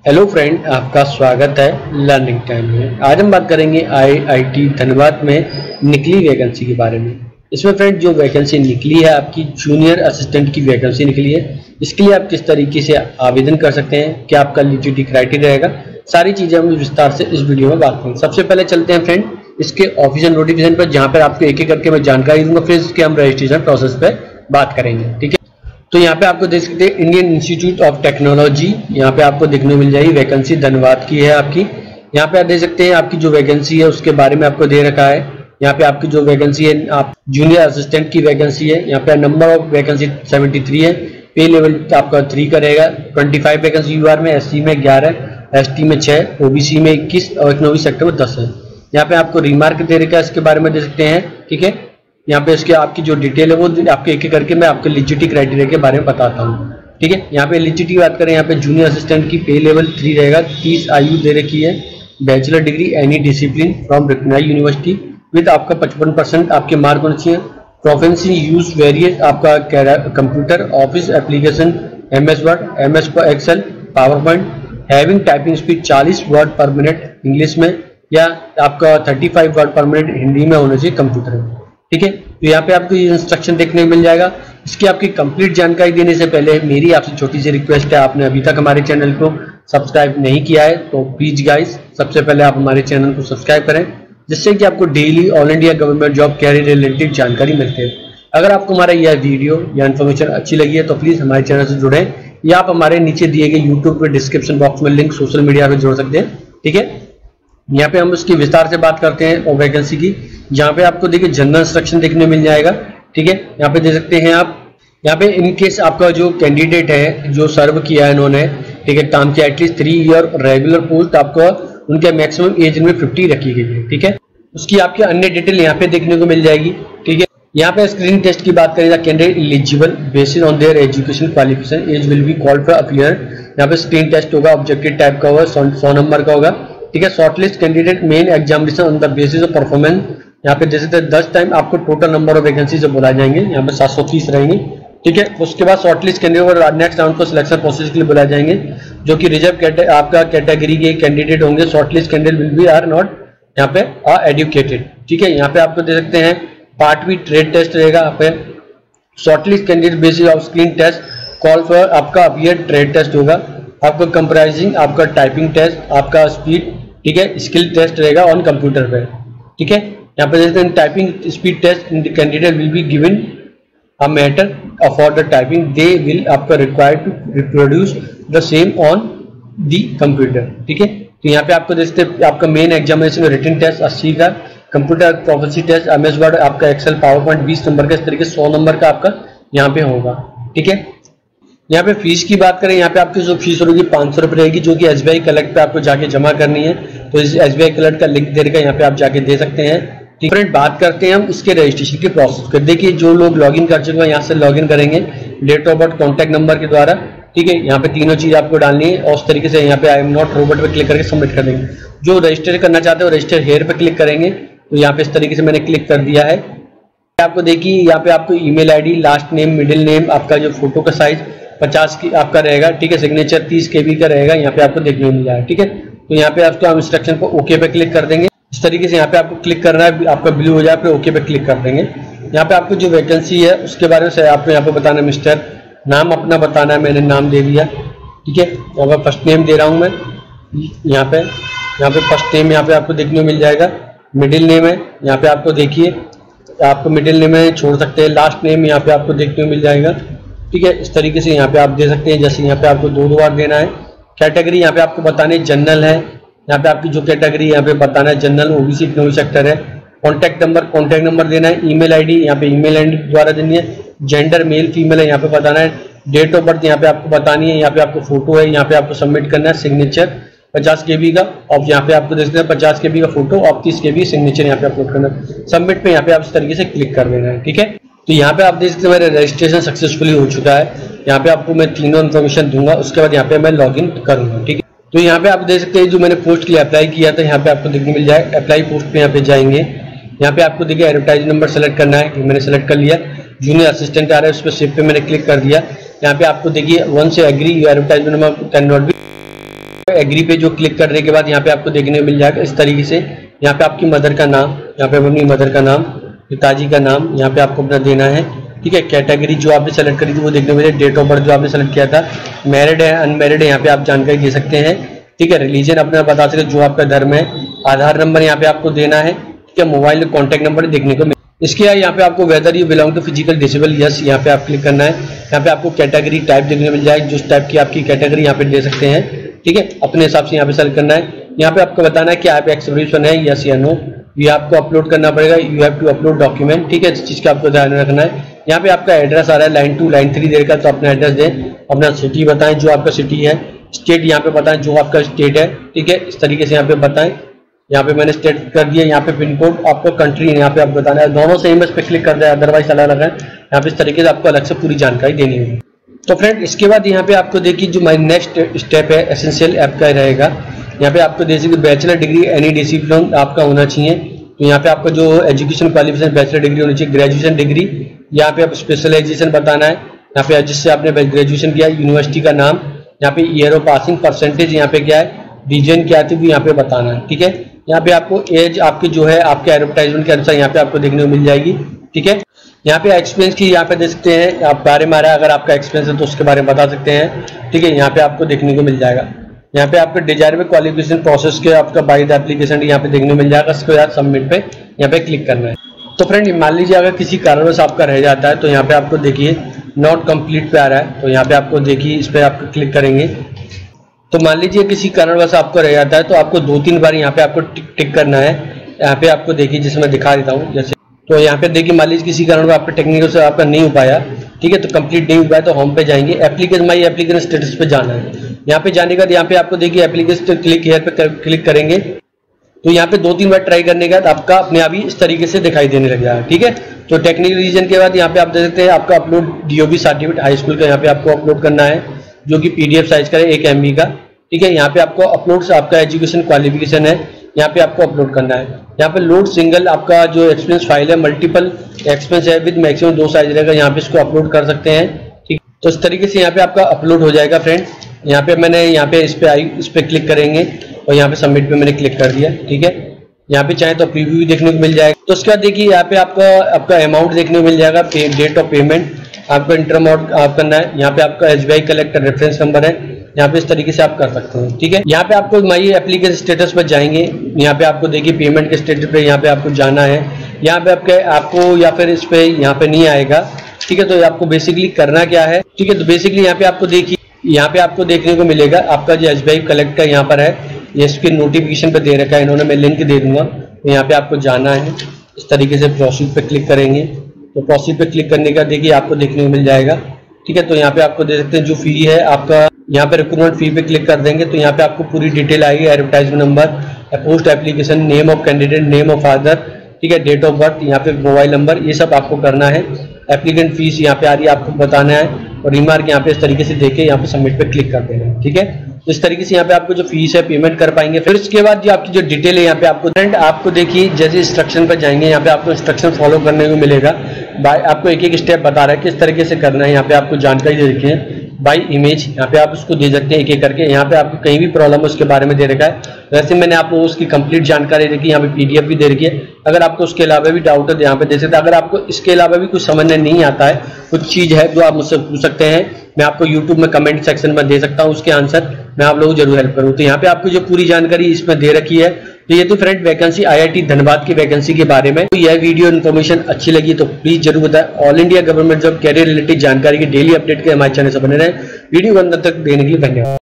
Hello friend, आपका स्वागत है लर्निंग टाइम में। आज हम बात करेंगे आईआईटी धनबाद में निकली वैकेंसी के बारे में। इसमें फ्रेंड जो वैकेंसी निकली है आपकी जूनियर असिस्टेंट की वैकेंसी निकली है। इसके लिए आप किस तरीके से आवेदन कर सकते हैं, क्या आपका एलिजिबिलिटी क्राइटेरिया रहेगा, सारी चीज़ें हम विस्तार से इस वीडियो में बात करेंगे। सबसे पहले चलते हैं फ्रेंड इसके ऑफिशियल नोटिफिकेशन पर, जहाँ पर आपको एक एक करके मैं जानकारी दूंगा, फिर इसके हम रजिस्ट्रेशन प्रोसेस पर बात करेंगे। ठीक है, तो यहाँ पे आपको देख सकते हैं इंडियन इंस्टीट्यूट ऑफ टेक्नोलॉजी, यहाँ पे आपको देखने मिल जाएगी वैकेंसी धनबाद की है आपकी। यहाँ पे आप देख सकते हैं आपकी जो वैकेंसी है उसके बारे में आपको दे रखा है। यहाँ पे आपकी जो वैकेंसी है आप जूनियर असिस्टेंट की वैकेंसी है। यहाँ पे नंबर ऑफ वैकेंसी 73 है, पे लेवल आपका 3 का रहेगा। 25 वैकेंसी यूआर में, एससी में 11, एसटी में 6, ओबीसी में 21 और इकोनॉमिक सेक्टर में 10 है। यहाँ पे आपको रिमार्क दे रखा है, इसके बारे में दे सकते हैं। ठीक है, यहाँ पे इसके आपकी जो डिटेल है वो आपके एक एक करके मैं आपको एलिजिबिलिटी क्राइटेरिया के बारे में बताता हूँ। ठीक है, यहाँ पे एलिजिबिलिटी की बात करें, यहाँ पे जूनियर असिस्टेंट की पे लेवल 3 रहेगा। 30 आयु दे रखी है। Bachelor degree any discipline from recognised university with आपका 55% आपके मार्क होने चाहिए। प्रोफेंसी यूज वेरिएट आपका computer office application, MS word, MS excel, power point, having typing speed 40 word per minute English में, या आपका 35 वर्ड पर मिनट हिंदी में होना चाहिए कंप्यूटर में। ठीक है, तो यहाँ पे आपको ये इंस्ट्रक्शन देखने को मिल जाएगा। इसकी आपकी कंप्लीट जानकारी देने से पहले मेरी आपसे छोटी सी रिक्वेस्ट है, आपने अभी तक हमारे चैनल को सब्सक्राइब नहीं किया है तो प्लीज गाइस सबसे पहले आप हमारे चैनल को सब्सक्राइब करें, जिससे कि आपको daily all India government job career related जानकारी मिलती है। अगर आपको हमारा यह वीडियो या इन्फॉर्मेशन अच्छी लगी है तो प्लीज हमारे चैनल से जुड़ें, या आप हमारे नीचे दिए गए यूट्यूब पे डिस्क्रिप्शन बॉक्स में लिंक सोशल मीडिया पे जोड़ सकते हैं। ठीक है, यहाँ पे हम उसकी विस्तार से बात करते हैं और वैकेंसी की, जहाँ पे आपको देखिए जनरल इंस्ट्रक्शन देखने मिल जाएगा। ठीक है, यहाँ पे दे सकते हैं आप, यहाँ पे इन केस आपका जो कैंडिडेट है जो सर्व किया है इन्होंने, ठीक है, काम किया एटलीस्ट 3 ईयर रेगुलर पोस्ट, आपको उनके मैक्सिमम एज में 50 रखी गई है। ठीक है, उसकी आपकी अन्य डिटेल यहाँ पे देखने को मिल जाएगी। ठीक है, यहाँ पे स्क्रीनिंग टेस्ट की बात करें, candidate eligible basis on their education qualification age will be called for appear. यहाँ पे स्क्रीन टेस्ट होगा, ऑब्जेक्टिव टाइप का होगा, 100 नंबर का होगा। ठीक है, shortlist candidate main examination on the basis of performance. यहाँ पे जैसे 10 टाइम आपको टोटल नंबर ऑफ वैकेंसी से बुलाए जाएंगे, यहाँ पे 730 रहेंगे। ठीक है, उसके बाद शॉर्टलिस्ट कैंडिडेट और नेक्स्ट राउंड को सिलेक्शन प्रोसेस के लिए बुलाए जाएंगे, जो कि रिजर्व आपका कैटेगरी के कैंडिडेट होंगे। Shortlist candidate will be are not यहाँ पे एडुकेटेड। ठीक है, यहाँ पे आपको दे सकते हैं पार्ट बी ट्रेड टेस्ट रहेगा। यहाँ पे shortlist candidate basis of screen test call for आपका अपीयर ट्रेड टेस्ट होगा। आपको कंप्राइजिंग आपका टाइपिंग टेस्ट, आपका स्पीड, ठीक है, स्किल टेस्ट रहेगा ऑन कंप्यूटर पे। ठीक है, यहाँ पे देखते हैं typing speed test, candidate will be given a matter for the typing, they will आपका required to reproduce the same on the computer. ठीक है, तो यहाँ पे आपको देखते हैं आपका मेन एग्जामिनेशन रिटन टेस्ट 80 का, computer proficiency test, MS word, आपका एक्सेल, पावर पॉइंट 20 नंबर का, इस तरीके 100 नंबर का आपका यहाँ पे होगा। ठीक है, यहाँ पे फीस की बात करें, यहाँ पे आपकी जो फीस होगी 500 रुपये रहेगी, जो कि SBI कलेक्ट पे आपको जाके जमा करनी है। तो इस SBI कलेक्ट का लिंक दे रखा है, यहाँ पे आप जाके दे सकते हैं। ठीक है, बात करते हैं हम इसके रजिस्ट्रेशन के प्रोसेस कर। देखिए, जो लोग लॉगिन कर चुके हैं यहाँ से लॉगिन करेंगे date of birth, contact number के द्वारा। ठीक है, यहाँ पे तीनों चीज आपको डालनी है और उस तरीके से यहाँ पे आई एम नॉट रोबोट पे क्लिक करके सबमिट कर देंगे। जो रजिस्टर करना चाहते हो रजिस्टर हेयर पे क्लिक करेंगे, तो यहाँ पे इस तरीके से मैंने क्लिक कर दिया है। आपको देखिए यहाँ पे आपको email ID, last name, middle name, आपका जो फोटो का साइज 50 की आपका रहेगा। ठीक है, सिग्नेचर 30 KB का रहेगा, यहाँ पे आपको देखने को मिल जाएगा। ठीक है, तो यहाँ पे आपको हम इंस्ट्रक्शन को ओके पे क्लिक कर देंगे। इस तरीके से यहाँ पे आपको क्लिक करना है, आपका ब्लू हो जाए, फिर ओके पे क्लिक कर देंगे। यहाँ पे आपको जो वैकेंसी है उसके बारे में आपको यहाँ पे बताना है, मिस्टर, नाम अपना बताना है, मैंने नाम दे दिया। ठीक है, यहाँ पे फर्स्ट नेम दे रहा हूँ मैं, यहाँ पे फर्स्ट नेम यहाँ पे आपको देखने को मिल जाएगा। मिडिल नेम है, यहाँ पे आपको देखिए आपको मिडिल नेम में छोड़ सकते हैं, लास्ट नेम यहाँ पे आपको देखने को मिल जाएगा। ठीक है, इस तरीके से यहाँ पे आप दे सकते हैं, जैसे यहाँ पे आपको 2 बार देना है। कैटेगरी यहाँ पे आपको बताना है जनरल है, यहाँ पे आपकी जो कैटेगरी यहाँ पे बताना है जनरल, ओबीसी, इकोनॉमिक सेक्टर है। कॉन्टैक्ट नंबर देना है। ईमेल ID यहाँ पे ईमेल ID द्वारा देनी है। जेंडर मेल फीमेल है यहाँ पे बताना है। डेट ऑफ बर्थ यहाँ पे आपको बतानी है। यहाँ पे आपको फोटो है, यहाँ पे आपको सबमिट करना है। सिग्नेचर 50 KB का, और यहाँ पे आपको देखते हैं 50 KB का फोटो और 30 KB सिग्नेचर यहाँ पे अपलोड करना है। सबमिट पे यहाँ पे आप इस तरीके से क्लिक कर देना है। ठीक है, तो यहाँ पे आप देख सकते हैं मेरा रजिस्ट्रेशन सक्सेसफुली हो चुका है। यहाँ पे आपको मैं तीनों इन्फॉर्मेशन दूंगा, उसके बाद यहाँ पे मैं लॉगिन करूंगा। ठीक है, तो यहाँ पे आप देख सकते हैं जो मैंने पोस्ट के लिए अप्लाई किया था, यहाँ पे आपको देखने मिल जाए। अप्लाई पोस्ट पे यहाँ पे जाएंगे, यहाँ पे आपको देखिए एडवर्टाइज नंबर सेलेक्ट करना है, मैंने सेलेक्ट कर लिया। जूनियर असिस्टेंट आ रहा है, उस पर शिफ्ट पे मैंने क्लिक कर दिया। यहाँ पे आपको देखिए 1 से agree, advertisement number can not be agree पे जो क्लिक करने के बाद यहाँ पे आपको देखने को मिल जाएगा इस तरीके से। यहाँ पे आपकी मदर का नाम, यहाँ पे अपनी मदर का नाम, पिताजी का नाम यहाँ पे आपको अपना देना है, ठीक है। कैटेगरी जो आपने सेलेक्ट करी थी वो देखने को मिले, डेट ऑफ बर्थ जो आपने सेलेक्ट किया था, मैरिड है अनमैरिड है यहाँ पे आप जानकारी दे सकते हैं, ठीक है। रिलीजन अपना बता सकते जो आपका धर्म है, आधार नंबर यहाँ पे आपको देना है, ठीक है। मोबाइल कॉन्टैक्ट नंबर देखने को मिले। इसके यहाँ पे आपको whether you belong to physical disable, yes यहाँ पे आप क्लिक करना है। यहाँ पे आपको कैटेगरी टाइप देखने को मिल जाएगी, जिस टाइप की आपकी कैटेगरी यहाँ पे दे सकते हैं, ठीक है। अपने हिसाब से यहाँ पे सेलेक्ट करना है। यहाँ पे आपको बताना है कि आप एक्सप्रेशन है यस या नो, ये आपको अपलोड करना पड़ेगा। You have to upload document, ठीक है। इस चीज का आपको ध्यान रखना है। यहाँ पे आपका एड्रेस आ रहा है लाइन 2 लाइन 3 देर का, तो अपना एड्रेस दें, अपना सिटी बताएं जो आपका सिटी है, स्टेट यहाँ पे बताएं जो आपका स्टेट है, ठीक है। इस तरीके से यहाँ पे बताएं। यहाँ पे मैंने स्टेट कर दिया, यहाँ पे पिन कोड आपका कंट्री यहाँ पे आप बताना है, दोनों सेम बस पे क्लिक कर दिया, अदरवाइज अलग अलग है। यहाँ पे इस तरीके से आपको अलग से पूरी जानकारी देनी होगी। तो फ्रेंड इसके बाद यहाँ पे आपको देखिए जो माई नेक्स्ट स्टेप है एसेंशियल ऐप का रहेगा। यहाँ पे आपको देखिए बैचलर डिग्री एनी डिसिप्लिन आपका होना चाहिए। तो यहाँ पे आपका जो एजुकेशन क्वालिफिकेशन बैचलर डिग्री होनी चाहिए, ग्रेजुएशन डिग्री, यहाँ पे आप स्पेशलाइजेशन बताना है। यहाँ पे जिससे आपने ग्रेजुएशन किया, यूनिवर्सिटी का नाम, यहाँ पे ईयर ऑफ पासिंग, परसेंटेज यहाँ पे क्या है, रीजन क्या थी वो यहाँ पे बताना है, ठीक है। यहाँ पे आपको एज आपकी जो है आपके एडवर्टाइजमेंट के अनुसार यहाँ पे आपको देखने को मिल जाएगी, ठीक है। यहाँ पे एक्सपीरियंस की यहाँ पे देख सकते हैं आप बारे में आ रहा है, अगर आपका एक्सपीरियंस है तो उसके बारे में बता सकते हैं, ठीक है। यहाँ पे आपको देखने को मिल जाएगा। यहाँ पे आपके डिजायरेबल क्वालिफिकेशन प्रोसेस के आपका बाय द एप्लीकेशन यहाँ पे देखने को मिल जाएगा। इसके बाद सबमिट पे यहाँ पे क्लिक करना है। तो फ्रेंड मान लीजिए अगर किसी कारणवश आपका रह जाता है तो यहाँ पे आपको देखिए नॉट कंप्लीट पे आ रहा है, तो यहाँ पे आपको देखिए इस पर आपको क्लिक करेंगे। तो मान लीजिए किसी कारणवश आपको रह जाता है तो आपको 2-3 बार यहाँ पे आपको टिक करना है। यहाँ पे आपको देखिए जिसमें मैं दिखा देता हूँ, जैसे तो यहाँ पे देखिए मान लीजिए किसी कारण आपका टेक्निकल से आपका नहीं हो पाया, ठीक है, तो कंप्लीट नहीं हुआ है तो होम पे जाएंगे, एप्लीकेशन माई एप्लीकेशन स्टेटस पे जाना है। यहाँ पे जाने के बाद यहाँ पे आपको देखिए एप्लीकेशन क्लिक हियर पे क्लिक करेंगे तो यहाँ पे 2-3 बार ट्राई करने के बाद आपका अपने आप ही इस तरीके से दिखाई देने लग जाएगा, ठीक है। तो टेक्निकल रीजन के बाद यहाँ पे आप देख सकते हैं आपका upload DOB certificate high school का यहाँ पे आपको अपलोड करना है, जो कि PDF साइज का है 1 MB का, ठीक है। यहाँ पे आपको अपलोड आपका एजुकेशन क्वालिफिकेशन है यहाँ पे आपको अपलोड करना है। यहाँ पे लोड सिंगल आपका जो एक्सपीरियंस फाइल है, मल्टीपल एक्सपीरियंस है विद मैक्सिमम 2 साइज रहेगा, यहाँ पे इसको अपलोड कर सकते हैं, ठीक। तो इस तरीके से यहाँ पे आपका अपलोड हो जाएगा फ्रेंड। यहाँ पे मैंने यहाँ पे इस पे क्लिक करेंगे और यहाँ पे सबमिट पे मैंने क्लिक कर दिया, ठीक है। यहाँ पे चाहे तो प्रीव्यू देखने को मिल जाएगा। तो उसके बाद देखिए यहाँ पे आपका अमाउंट देखने को मिल जाएगा, डेट ऑफ पेमेंट आपको इंटर अमाउंट आप करना है। यहाँ पे आपका SBI कलेक्टर रेफरेंस नंबर है, यहाँ पे इस तरीके से आप कर सकते हैं, ठीक है। यहाँ पे आपको माई एप्लीकेशन स्टेटस पर जाएंगे, यहाँ पे आपको देखिए पेमेंट के स्टेटस पे यहाँ पे आपको जाना है। यहाँ पे आपको या फिर इस पे यहाँ पे नहीं आएगा, ठीक है। तो आपको बेसिकली करना क्या है, ठीक है। तो बेसिकली यहाँ पे आपको देखिए यहाँ पे आपको देखने को मिलेगा आपका जो SBI कलेक्टर यहाँ पर है, ये इसके नोटिफिकेशन पे दे रखा है इन्होंने, मैं लिंक दे दूंगा। तो यहाँ पे आपको जाना है, इस तरीके से प्रोसीड पे क्लिक करेंगे। तो प्रोसीड पे क्लिक करने का देखिए आपको देखने को मिल जाएगा, ठीक है। तो यहाँ पे आपको दे सकते हैं जो फी है आपका, यहाँ पे रिक्रूटमेंट फी पे क्लिक कर देंगे तो यहाँ पे आपको पूरी डिटेल आएगी, advertisement number, post application, name of candidate, name of father, ठीक है, डेट ऑफ बर्थ, यहाँ पे मोबाइल नंबर, ये सब आपको करना है। एप्लीकेंट फीस यहाँ पे आ रही है आपको बताना है, और रिमार्क यहाँ पे इस तरीके से देके यहाँ पे सबमिट पे क्लिक कर देना है, ठीक है। तो इस तरीके से यहाँ पे आपको जो फीस है पेमेंट कर पाएंगे। फिर इसके बाद जो आपकी जो डिटेल है यहाँ पे आपको देखिए जैसे इंस्ट्रक्शन पर जाएंगे, यहाँ पे आपको इंस्ट्रक्शन फॉलो करने को मिलेगा। आपको एक स्टेप बता रहा है किस तरीके से करना है। यहाँ पे आपको जानकारी दे रखी है बाई इमेज, यहाँ पे आप उसको दे सकते हैं एक करके। यहाँ पे आपको कहीं भी प्रॉब्लम है उसके बारे में दे रखा है। वैसे मैंने आपको उसकी कंप्लीट जानकारी रखी, यहाँ पे PDF भी दे रखी है। अगर आपको उसके अलावा भी डाउट है तो यहाँ पे दे सकते हैं। अगर आपको इसके अलावा भी कुछ समझने नहीं आता है, कुछ चीज है जो आप मुझसे पूछ सकते हैं, मैं आपको YouTube में कमेंट सेक्शन में दे सकता हूँ, उसके आंसर मैं आप लोगों को जरूर हेल्प करूँ। तो यहाँ पे आपको जो पूरी जानकारी इसमें दे रखी है। तो ये तो फ्रेंड वैकेंसी IIT धनबाद की वैकेंसी के बारे में। तो यह वीडियो इन्फॉर्मेशन अच्छी लगी तो प्लीज जरूर बताएं। All India government job career related जानकारी के डेली अपडेट के हमारे चैनल से बने रहें। वीडियो को अंत तक देने के लिए धन्यवाद।